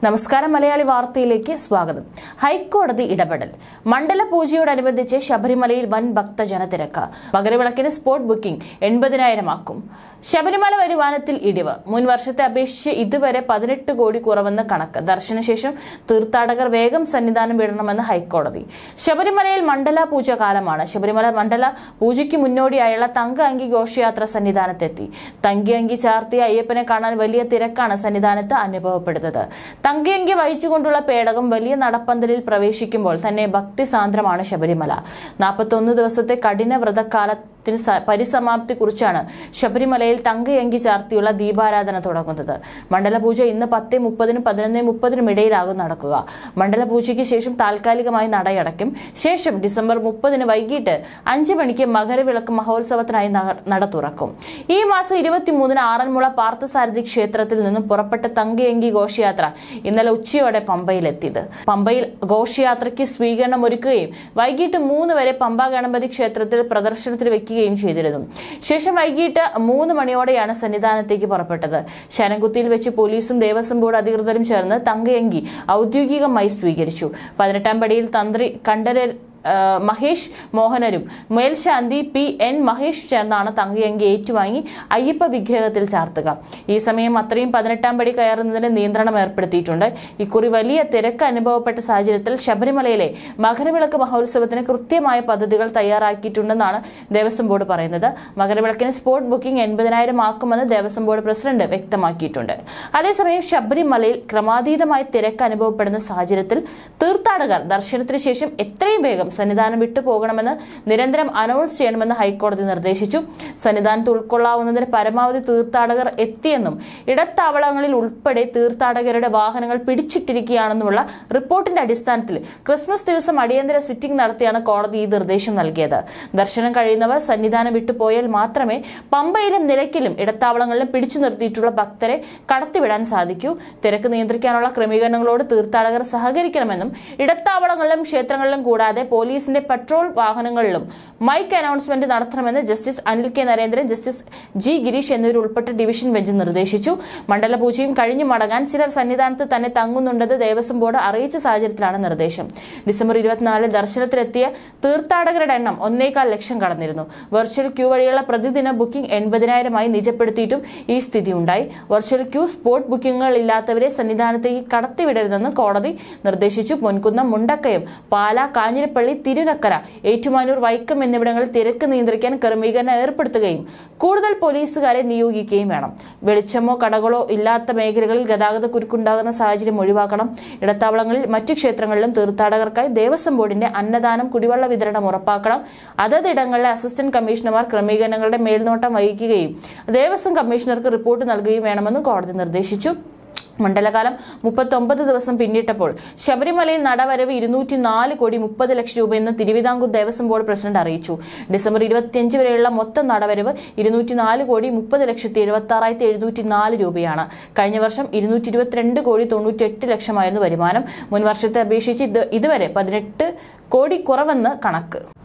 നമസ്കാരം മലയാളി വാർത്തയിലേക്ക് സ്വാഗതം. ഹൈക്കോടതി ഇടപെടൽ. മണ്ഡല പൂജയോടനുബന്ധിച്ച് ശബരിമലയിൽ വൻ ഭക്തജനത്തിരക്ക്. മകരവിളക്കിന് സ്പോട്ട് ബുക്കിംഗ് 80,000 ആക്കും. ശബരിമല വരുമാനത്തിൽ ഇടിവ്. മുൻ വർഷത്തെ അപേക്ഷിച്ച് ഇതുവരെ 18 കോടി കുറവെന്ന് കണക്ക്. ദർശനശേഷം തീർത്ഥാടകർ വേഗം സന്നിധാനം വിടണമെന്ന് ഹൈക്കോടതി. ശബരിമലയിൽ മണ്ഡല പൂജ കാലമാണ്. ശബരിമല മണ്ഡല പൂജയ്ക്ക് മുന്നോടിയായുള്ള തങ്ക അങ്കി ഘോഷയാത്ര സന്നിധാനത്തെത്തി. തങ്കി അങ്കി ചാർത്തിയ അയ്യപ്പനെ കാണാൻ വലിയ തിരക്കാണ് സന്നിധാനത്ത് അനുഭവപ്പെടുന്നത്. തങ്കയങ്കി വഹിച്ചുകൊണ്ടുള്ള പേടകം വലിയ നടപ്പന്തലിൽ പ്രവേശിക്കുമ്പോൾ തന്നെ ഭക്തിസാന്ദ്രമാണ് ശബരിമല. 41 ദിവസത്തെ കഠിന വ്രതകാലത്തിന് പരിസമാപ്തി കുറിച്ചാണ് ശബരിമലയിൽ തങ്കയങ്കി ചാർത്തിയുള്ള ദീപാരാധന തുടങ്ങുന്നത്. മണ്ഡലപൂജ ഇന്ന് 10:30-നും 11:30-നും ഇടയിലാകും നടക്കുക. മണ്ഡലപൂജയ്ക്ക് ശേഷം താൽക്കാലികമായി നടയടയ്ക്കും. ശേഷം ഡിസംബർ 30-ന് വൈകിട്ട് 5 മണിക്ക് മകരവിളക്ക് മഹോത്സവത്തിനായി നട തുറക്കും. ഈ മാസം 23-ന് ആറന്മുള പാർത്ഥസാരഥി ക്ഷേത്രത്തിൽ നിന്നും പുറപ്പെട്ട തങ്കയങ്കി ഘോഷയാത്ര ഇന്നലെ ഉച്ചയോടെ പമ്പയിലെത്തിയത്. പമ്പയിൽ ഘോഷയാത്രയ്ക്ക് സ്വീകരണം ഒരുക്കുകയും വൈകിട്ട് 3 വരെ പമ്പ ഗണപതി ക്ഷേത്രത്തിൽ പ്രദർശനത്തിൽ വെക്കുകയും ചെയ്തിരുന്നു. ശേഷം വൈകിട്ട് 3 മണിയോടെയാണ് സന്നിധാനത്തേക്ക് പുറപ്പെട്ടത്. ശരംകുത്തിയിൽ വെച്ച് പോലീസും ദേവസ്വം ബോർഡ് അധികൃതരും ചേർന്ന് തങ്കയങ്കി ഔദ്യോഗികമായി സ്വീകരിച്ചു. 18-ാം പടിയിൽ തന്ത്രി കണ്ഠരർ മഹേഷ് മോഹനരും മേൽശാന്തി P.N. മഹേഷ് ചേർന്നാണ് തങ്കയങ്കി ഏറ്റുവാങ്ങി അയ്യപ്പ വിഗ്രഹത്തിൽ ചാർത്തുക. ഈ സമയം അത്രയും 18-ാം പടി കയറുന്നതിന് നിയന്ത്രണം ഏർപ്പെടുത്തിയിട്ടുണ്ട്. ഇക്കുറി വലിയ തിരക്ക് അനുഭവപ്പെട്ട സാഹചര്യത്തിൽ ശബരിമലയിലെ മകരവിളക്ക് മഹോത്സവത്തിന് കൃത്യമായ പദ്ധതികൾ തയ്യാറാക്കിയിട്ടുണ്ടെന്നാണ് ദേവസ്വം ബോർഡ് പറയുന്നത്. മകരവിളക്കിന് സ്പോട്ട് ബുക്കിംഗ് 80,000 ആക്കുമെന്ന് ദേവസ്വം ബോർഡ് പ്രസിഡന്റ് വ്യക്തമാക്കിയിട്ടുണ്ട്. അതേസമയം ശബരിമലയിൽ ക്രമാതീതമായി തിരക്ക് അനുഭവപ്പെടുന്ന സാഹചര്യത്തിൽ തീർത്ഥാടകർ ദർശനത്തിന് ശേഷം എത്രയും വേഗം സന്നിധാനം വിട്ടു പോകണമെന്ന് നിരന്തരം അനൗൺസ് ചെയ്യണമെന്ന് ഹൈക്കോടതി നിർദ്ദേശിച്ചു. സന്നിധാനത്ത് ഉൾക്കൊള്ളാവുന്നതിന് പരമാവധി തീർത്ഥാടകർ എത്തിയെന്നും ഇടത്താവളങ്ങളിൽ ഉൾപ്പെടെ തീർത്ഥാടകരുടെ വാഹനങ്ങൾ പിടിച്ചിട്ടിരിക്കുകയാണെന്നുമുള്ള റിപ്പോർട്ടിന്റെ അടിസ്ഥാനത്തിൽ ക്രിസ്മസ് ദിവസം അടിയന്തര സിറ്റിംഗ് നടത്തിയാണ് കോടതി ഈ നിർദ്ദേശം നൽകിയത്. ദർശനം കഴിയുന്നവർ സന്നിധാനം വിട്ടുപോയാൽ മാത്രമേ പമ്പയിലും നിലയ്ക്കലും ഇടത്താവളങ്ങളിലും പിടിച്ചു നിർത്തിയിട്ടുള്ള ഭക്തരെ കടത്തിവിടാൻ സാധിക്കൂ. തിരക്ക് നിയന്ത്രിക്കാനുള്ള ക്രമീകരണങ്ങളോട് തീർത്ഥാടകർ സഹകരിക്കണമെന്നും ഇടത്താവളങ്ങളിലും ക്ഷേത്രങ്ങളിലും കൂടാതെ പോലീസിന്റെ പെട്രോൾ വാഹനങ്ങളിലും മൈക്ക് അനൗൺസ്മെന്റ് നടത്തണമെന്ന് justice Anil K Narendran, justice G Girish എന്നിവരുൾപ്പെട്ട ഡിവിഷൻ ബെഞ്ച് നിർദ്ദേശിച്ചു. മണ്ഡലപൂജയും കഴിഞ്ഞു മടങ്ങാൻ ചിലർ സന്നിധാനത്ത് തന്നെ തങ്ങുന്നുണ്ടെന്ന് ദേവസ്വം ബോർഡ് അറിയിച്ച സാഹചര്യത്തിലാണ് നിർദ്ദേശം. ഡിസംബർ 24 ദർശനത്തിലെത്തിയ തീർത്ഥാടകരുടെ എണ്ണം 1.25 ലക്ഷം കടന്നിരുന്നു. വെർച്വൽ ക്യൂ വഴിയുള്ള പ്രതിദിന ബുക്കിംഗ് 80,000 നിജപ്പെടുത്തിയിട്ടും ഈ സ്ഥിതി ഉണ്ടായി. വെർച്വൽ ക്യൂ സ്പോട്ട് ബുക്കിംഗുകൾ ഇല്ലാത്തവരെ സന്നിധാനത്തേക്ക് കടത്തിവിടരുതെന്ന് കോടതി നിർദ്ദേശിച്ചു. പൊൻകുന്നം, മുണ്ടക്കയം, പാല, കാഞ്ഞിരപ്പള്ളി, തിരുനക്കര, ഏറ്റുമാനൂർ, വൈക്കം എന്നിവിടങ്ങളിൽ തിരക്ക് നിയന്ത്രിക്കാൻ ക്രമീകരണം ഏർപ്പെടുത്തുകയും കൂടുതൽ പോലീസുകാരെ നിയോഗിക്കുകയും വേണം. വെളിച്ചമോ കടകളോ ഇല്ലാത്ത മേഖലകളിൽ ഗതാഗത കുരുക്കുണ്ടാകുന്ന സാഹചര്യം ഒഴിവാക്കണം. ഇടത്താവളങ്ങളിൽ മറ്റു ക്ഷേത്രങ്ങളിലും തീർത്ഥാടകർക്കായി ദേവസ്വം ബോർഡിന്റെ അന്നദാനം, കുടിവെള്ള വിതരണം ഉറപ്പാക്കണം. അതതിടങ്ങളിലെ അസിസ്റ്റന്റ് കമ്മീഷണർമാർ ക്രമീകരണങ്ങളുടെ മേൽനോട്ടം വഹിക്കുകയും ദേവസ്വം കമ്മീഷണർക്ക് റിപ്പോർട്ട് നൽകുകയും വേണമെന്ന് കോടതി നിർദ്ദേശിച്ചു. മണ്ഡലകാലം 39 ദിവസം പിന്നിട്ടപ്പോൾ ശബരിമലയിൽ നടവരവ് 204 കോടി 30 ലക്ഷം രൂപയെന്ന് തിരുവിതാംകൂർ ദേവസ്വം ബോർഡ് പ്രസിഡന്റ് അറിയിച്ചു. ഡിസംബർ 25 വരെയുള്ള മൊത്തം നടവരവ് 204 കോടി 30,76,704 രൂപയാണ്. കഴിഞ്ഞ വർഷം 222 കോടി 98 ലക്ഷമായിരുന്നു വരുമാനം. മുൻ വർഷത്തെ അപേക്ഷിച്ച് ഇതുവരെ 18 കോടി കുറവെന്ന് കണക്ക്.